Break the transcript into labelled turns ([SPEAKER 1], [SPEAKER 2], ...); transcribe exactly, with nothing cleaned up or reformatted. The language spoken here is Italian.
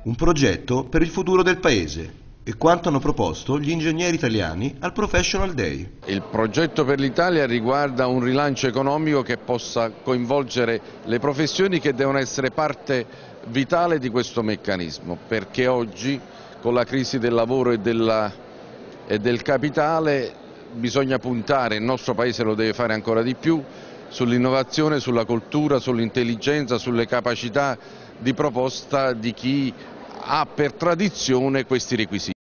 [SPEAKER 1] un progetto per il futuro del Paese. E quanto hanno proposto gli ingegneri italiani al Professional Day.
[SPEAKER 2] Il progetto per l'Italia riguarda un rilancio economico che possa coinvolgere le professioni che devono essere parte vitale di questo meccanismo, perché oggi con la crisi del lavoro e, della, e del capitale bisogna puntare, il nostro Paese lo deve fare ancora di più, sull'innovazione, sulla cultura, sull'intelligenza, sulle capacità di proposta di chi ha per tradizione questi requisiti.